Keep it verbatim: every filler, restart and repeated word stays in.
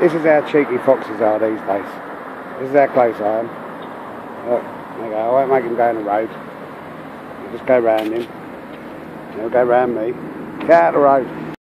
This is how cheeky foxes are these days. This is how close I am. Look, there you go. I won't make him go on the road. I'll just go round him. He'll go round me. Get out of the road.